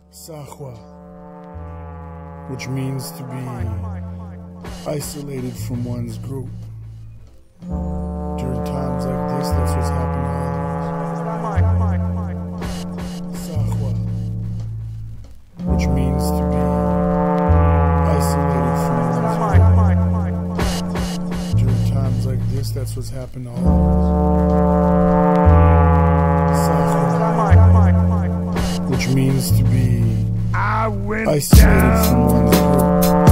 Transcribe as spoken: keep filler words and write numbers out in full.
Sahwa, which means to be isolated from one's group. During times like this, that's what's happened to all of us. Sahwa, which means to be isolated from one's group. During times like this, that's what's happened to all of us. Sahwa, which means to be I went isolated down. from one's group.